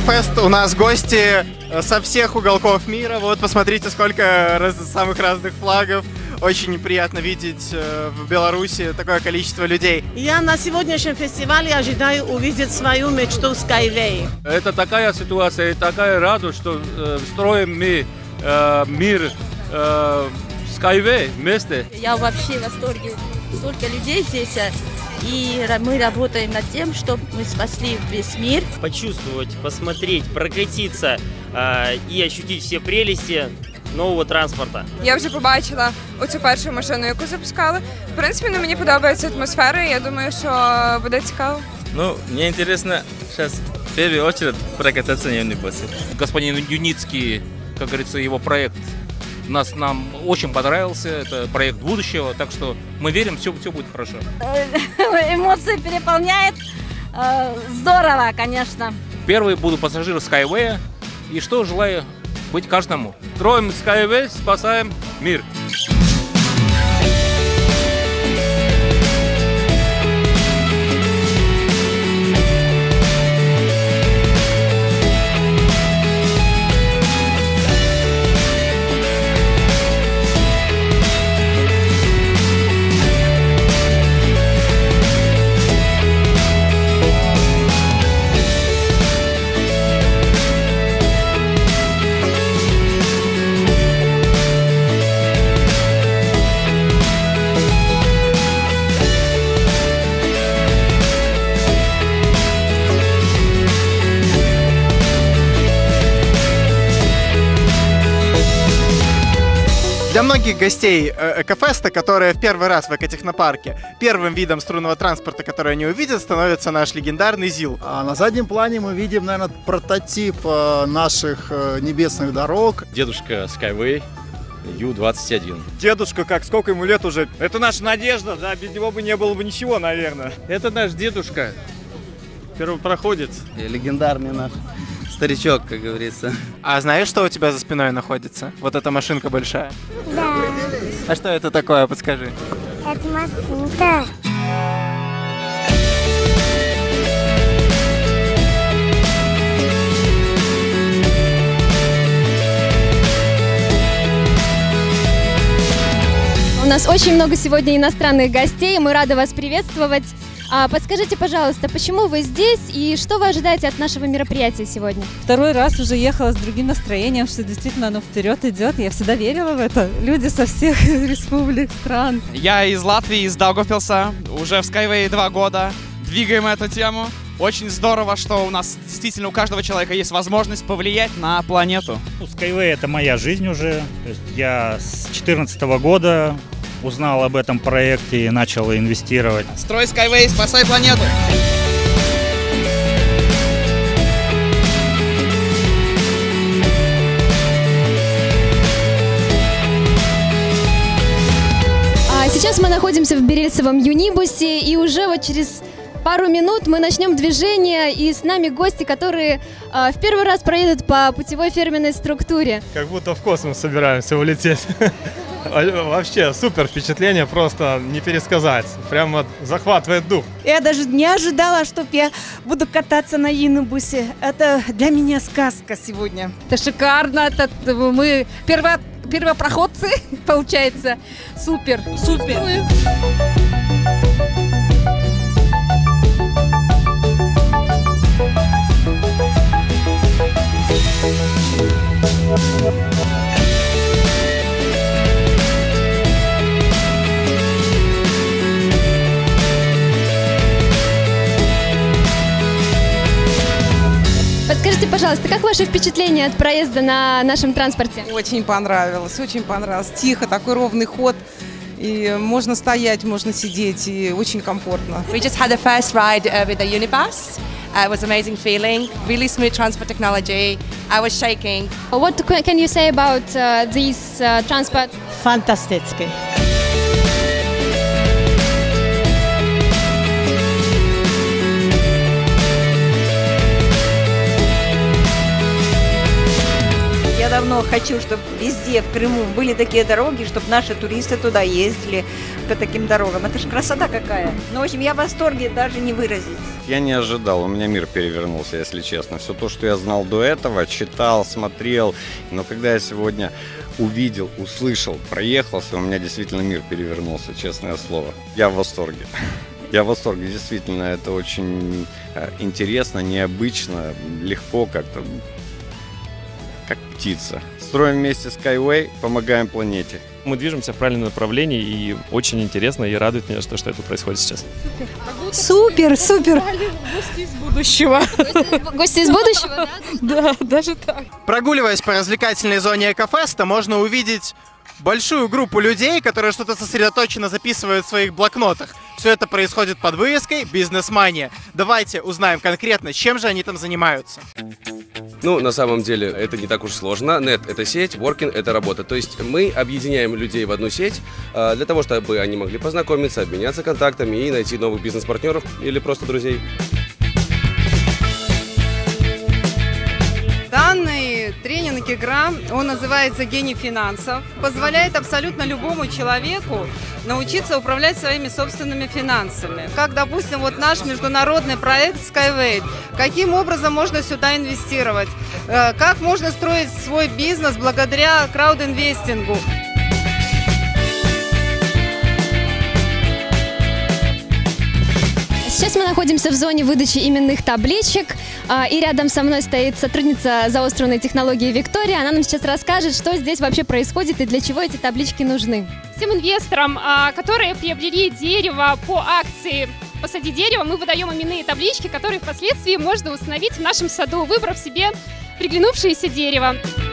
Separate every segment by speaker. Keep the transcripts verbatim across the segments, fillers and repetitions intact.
Speaker 1: Экофест. У нас гости со всех уголков мира. Вот, посмотрите, сколько раз, самых разных флагов. Очень приятно видеть в Беларуси такое количество людей.
Speaker 2: Я на сегодняшнем фестивале ожидаю увидеть свою мечту Skyway.
Speaker 3: Это такая ситуация, такая радость, что э, строим мы э, мир э, Skyway вместе.
Speaker 4: Я вообще в восторге. Столько людей здесь. И мы работаем над тем, чтобы мы спасли весь мир.
Speaker 5: Почувствовать, посмотреть, прокатиться э, і ощутить всі прелісті нового транспорту.
Speaker 6: Я вже побачила оцю першу машину, яку запускали. В принципі, ну, мені подобається атмосфера, я думаю, що буде цікаво.
Speaker 7: Ну, мне интересно сейчас в первую очередь прокататься на Юнибусе.
Speaker 3: Господин Юницкий, как говорится, его проект нас, нам очень понравился. Это проект будущего, так что мы верим, все, все будет хорошо.
Speaker 4: Эмоции переполняет. Здорово, конечно.
Speaker 3: Первый буду пассажир Skyway. И что желаю быть каждому. Строим Skyway, спасаем мир.
Speaker 1: Для многих гостей Экофеста, которые в первый раз в экотехнопарке, первым видом струнного транспорта, который они увидят, становится наш легендарный ЗИЛ.
Speaker 8: А на заднем плане мы видим, наверное, прототип наших небесных дорог.
Speaker 7: Дедушка Skyway Ю двадцать один.
Speaker 9: Дедушка, как, сколько ему лет уже? Это наша надежда, да, без него бы не было бы ничего, наверное.
Speaker 3: Это наш дедушка, первопроходец.
Speaker 10: Легендарный наш старичок, как говорится.
Speaker 1: А знаешь, что у тебя за спиной находится? Вот эта машинка большая.
Speaker 11: Да.
Speaker 1: А что это такое? Подскажи.
Speaker 11: Это машинка.
Speaker 12: У нас очень много сегодня иностранных гостей, мы рады вас приветствовать. А подскажите, пожалуйста, почему вы здесь и что вы ожидаете от нашего мероприятия сегодня?
Speaker 13: Второй раз уже ехала с другим настроением, что действительно оно вперед идет. Я всегда верила в это. Люди со всех республик, стран.
Speaker 14: Я из Латвии, из Даугавпилса, уже в Skyway два года. Двигаем эту тему. Очень здорово, что у нас действительно у каждого человека есть возможность повлиять на планету.
Speaker 15: Skyway — это моя жизнь уже. То есть я с две тысячи четырнадцатого года узнал об этом проекте и начал инвестировать.
Speaker 14: Строй Skyway, спасай планету!
Speaker 12: А сейчас мы находимся в Берельцевом Юнибусе, и уже вот через пару минут мы начнем движение, и с нами гости, которые э, в первый раз проедут по путевой фирменной структуре.
Speaker 9: Как будто в космос собираемся улететь. Вообще супер впечатление, просто не пересказать. Прямо захватывает дух.
Speaker 16: Я даже не ожидала, что я буду кататься на Юнибусе. Это для меня сказка сегодня.
Speaker 17: Это шикарно. Это мы перво, первопроходцы, получается. Супер. Супер.
Speaker 12: Подскажите, пожалуйста, как ваши впечатления от проезда на нашем транспорте?
Speaker 18: Очень понравилось, очень понравилось. Тихо, такой ровный ход. И можно стоять, можно сидеть, и очень комфортно.
Speaker 19: We just had the first ride uh, with the Unibus. Uh, it was an amazing feeling. Really smooth transport technology. I was shaking.
Speaker 12: What can you say about uh, this uh, transport?
Speaker 16: Фантастически.
Speaker 2: Я
Speaker 20: Я давно хочу, чтобы везде в Крыму были такие дороги, чтобы наши туристы туда ездили по таким дорогам. Это же красота какая. Ну, в общем, я в восторге даже не выразить.
Speaker 21: Я не ожидал, у меня мир перевернулся, если честно. Все то, что я знал до этого, читал, смотрел. Но когда я сегодня увидел, услышал, проехался, у меня действительно мир перевернулся, честное слово. Я в восторге. Я в восторге, действительно, это очень интересно, необычно, легко как-то, как птица. Строим вместе Skyway, помогаем планете.
Speaker 22: Мы движемся в правильном направлении, и очень интересно, и радует меня, что, что это происходит сейчас.
Speaker 16: Супер, супер.
Speaker 17: Гости из будущего.
Speaker 12: Гости из будущего, да?
Speaker 17: Да, даже так.
Speaker 1: Прогуливаясь по развлекательной зоне Экофеста, можно увидеть большую группу людей, которые что-то сосредоточенно записывают в своих блокнотах. Все это происходит под вывеской «Бизнес-мания». Давайте узнаем конкретно, чем же они там занимаются.
Speaker 23: Ну, на самом деле, это не так уж сложно. Нет – это сеть, Working – это работа. То есть мы объединяем людей в одну сеть э, для того, чтобы они могли познакомиться, обменяться контактами и найти новых бизнес-партнеров или просто друзей.
Speaker 24: Данный тренинг-игра, он называется «Гений финансов», позволяет абсолютно любому человеку научиться управлять своими собственными финансами. Как, допустим, вот наш международный проект Skyway. Каким образом можно сюда инвестировать? Как можно строить свой бизнес благодаря краудинвестингу?
Speaker 12: Сейчас мы находимся в зоне выдачи именных табличек, и рядом со мной стоит сотрудница заостренной технологии Виктория. Она нам сейчас расскажет, что здесь вообще происходит и для чего эти таблички нужны.
Speaker 25: Всем инвесторам, которые приобрели дерево по акции «Посади дерево», мы выдаем именные таблички, которые впоследствии можно установить в нашем саду, выбрав себе приглянувшееся дерево.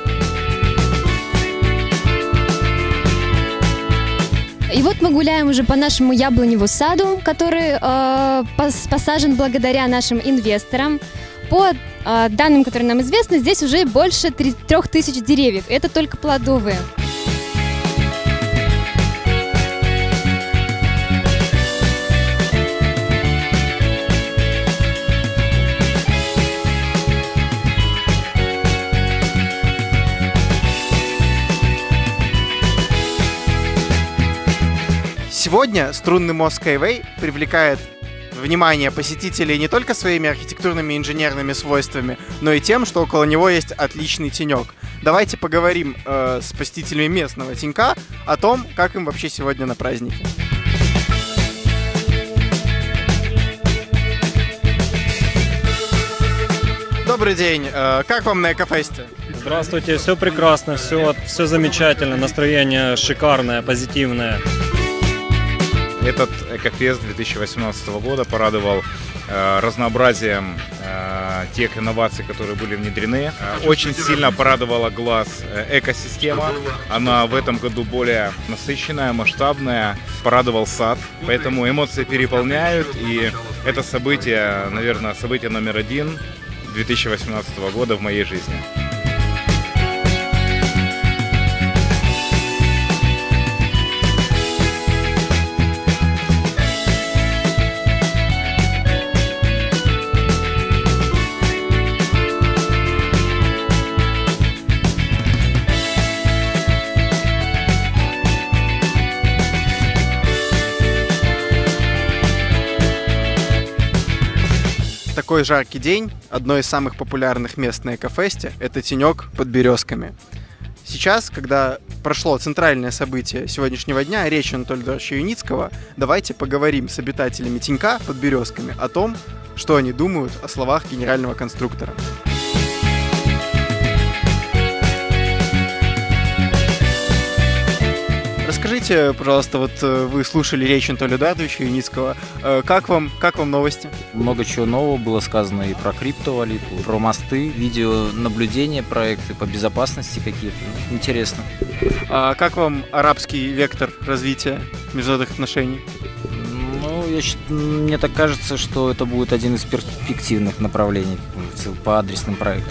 Speaker 12: И вот мы гуляем уже по нашему яблоневу саду, который э, пос посажен благодаря нашим инвесторам. По э, данным, которые нам известны, здесь уже больше трех тысяч деревьев. Это только плодовые.
Speaker 1: Сегодня струнный мост Skyway привлекает внимание посетителей не только своими архитектурными и инженерными свойствами, но и тем, что около него есть отличный тенек. Давайте поговорим э, с посетителями местного тенька о том, как им вообще сегодня на празднике. Добрый день. Э, как вам на Экофесте?
Speaker 26: Здравствуйте. Все прекрасно, все, все замечательно, настроение шикарное, позитивное.
Speaker 27: Этот Экофест две тысячи восемнадцатого года порадовал э, разнообразием э, тех инноваций, которые были внедрены. Э, очень сильно порадовала глаз э, экосистема. Она в этом году более насыщенная, масштабная. Порадовал сад. Поэтому эмоции переполняют. И это событие, наверное, событие номер один две тысячи восемнадцатого года в моей жизни.
Speaker 1: Такой жаркий день, одно из самых популярных мест на Экофесте – это тенек под березками. Сейчас, когда прошло центральное событие сегодняшнего дня, речь Анатолия Эдуардовича Юницкого, давайте поговорим с обитателями тенька под березками о том, что они думают о словах генерального конструктора. Расскажите, пожалуйста, вот вы слушали речь Анатолия Эдуардовича Юницкого. Как вам, как вам новости?
Speaker 28: Много чего нового было сказано и про криптовалюту, про мосты, видеонаблюдения, проекты по безопасности какие-то. Интересно.
Speaker 1: А как вам арабский вектор развития международных отношений?
Speaker 28: Ну, я, мне так кажется, что это будет один из перспективных направлений по адресным проектам.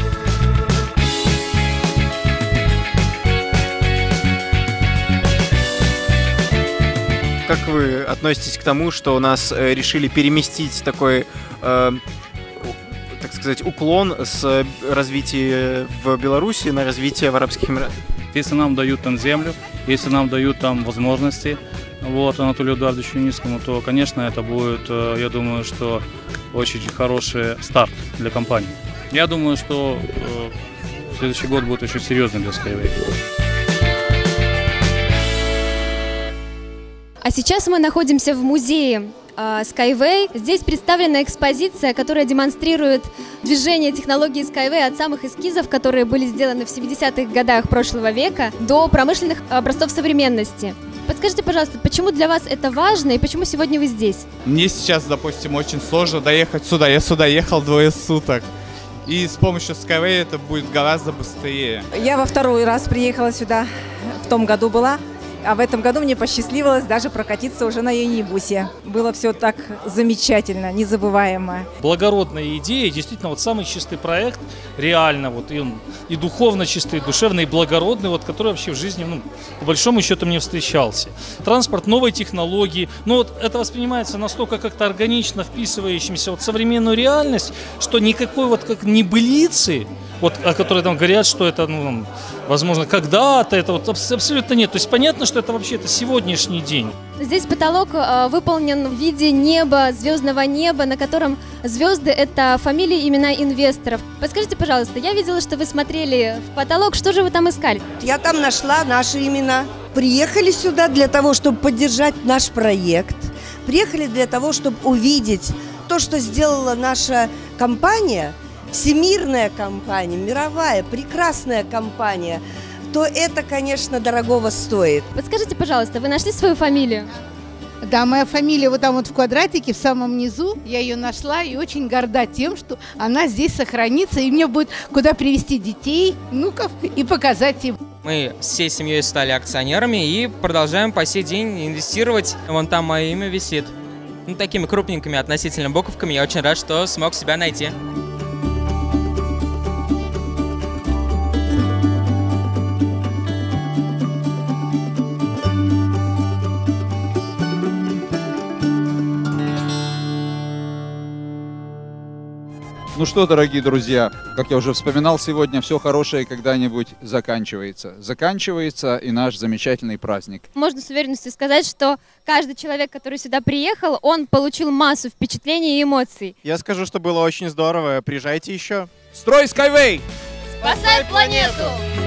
Speaker 1: Как вы относитесь к тому, что у нас э, решили переместить такой, э, так сказать, уклон с развития в Беларуси на развитие в Арабских Эмиратах?
Speaker 3: Если нам дают там землю, если нам дают там возможности, вот, Анатолию Эдуардовичу Юницкому, то, конечно, это будет, я думаю, что очень хороший старт для компании. Я думаю, что э, следующий год будет очень серьезным для Skyway.
Speaker 12: А сейчас мы находимся в музее э, Skyway. Здесь представлена экспозиция, которая демонстрирует движение технологии Skyway от самых эскизов, которые были сделаны в семидесятых годах прошлого века, до промышленных образцов современности. Подскажите, пожалуйста, почему для вас это важно и почему сегодня вы здесь?
Speaker 4: Мне сейчас, допустим, очень сложно доехать сюда. Я сюда ехал двое суток. И с помощью Skyway это будет гораздо быстрее.
Speaker 5: Я во второй раз приехала сюда, в том году была. А в этом году мне посчастливилось даже прокатиться уже на Юнибусе. Было все так замечательно, незабываемо.
Speaker 26: Благородная идея, действительно, вот самый чистый проект, реально, вот и, он, и духовно чистый, и душевный, и благородный, вот, который вообще в жизни, ну, по большому счету, мне встречался. Транспорт, новые технологии, но вот это воспринимается настолько как-то органично вписывающимся вот в современную реальность, что никакой вот как небылицы, вот, о которой там говорят, что это, ну, возможно, когда-то, это вот абсолютно нет. То есть понятно, что это вообще это сегодняшний день.
Speaker 12: Здесь потолок э, выполнен в виде неба, звездного неба, на котором звезды — это фамилии, имена инвесторов. Подскажите, пожалуйста, я видела, что вы смотрели в потолок, что же вы там искали?
Speaker 6: Я там нашла наши имена. Приехали сюда для того, чтобы поддержать наш проект. Приехали для того, чтобы увидеть то, что сделала наша компания, всемирная компания, мировая, прекрасная компания, то это, конечно, дорогого стоит.
Speaker 12: Подскажите, пожалуйста, вы нашли свою фамилию?
Speaker 7: Да, моя фамилия вот там вот в квадратике, в самом низу. Я ее нашла и очень горда тем, что она здесь сохранится, и мне будет куда привезти детей, внуков и показать им.
Speaker 8: Мы всей семьей стали акционерами и продолжаем по сей день инвестировать. Вон там мое имя висит. Ну, такими крупненькими относительно буковками. Я очень рад, что смог себя найти.
Speaker 10: Ну что, дорогие друзья, как я уже вспоминал сегодня, все хорошее когда-нибудь заканчивается. Заканчивается и наш замечательный праздник.
Speaker 12: Можно с уверенностью сказать, что каждый человек, который сюда приехал, он получил массу впечатлений и эмоций.
Speaker 1: Я скажу, что было очень здорово. Приезжайте еще.
Speaker 4: Строй Skyway!
Speaker 12: Спасай планету!